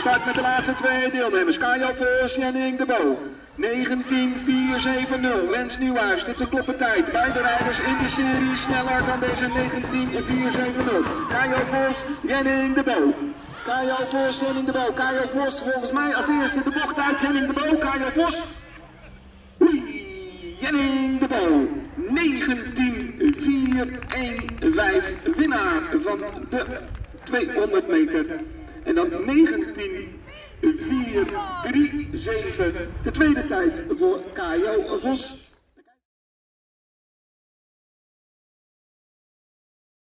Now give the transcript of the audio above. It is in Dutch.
start met de laatste twee deelnemers. Kajo Vos, Jenning de Bo. 19.470. Rens Nieuwhuis, dit is de kloppentijd. Beide rijders in de serie sneller dan deze 19.470. Kajo Vos, Jenning de Bo. Kajo Vos, Jenning de Bo. Kajo Vos volgens mij als eerste de bocht uit. Jenning de Bo, Kajo Vos. Oei, Jenning de Bo. 19.415. Winnaar van de 200 meter. En dan 19.437. De tweede tijd voor Kajo Vos.